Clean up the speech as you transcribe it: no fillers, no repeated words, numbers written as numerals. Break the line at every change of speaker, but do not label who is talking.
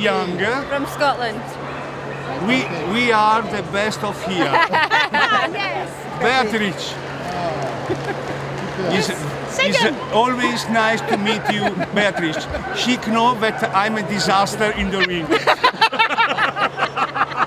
Young.
From Scotland.
We are the best of here.
Yes.
Beatrice. It's always nice to meet you, Beatrice. She knows that I'm a disaster in the ring.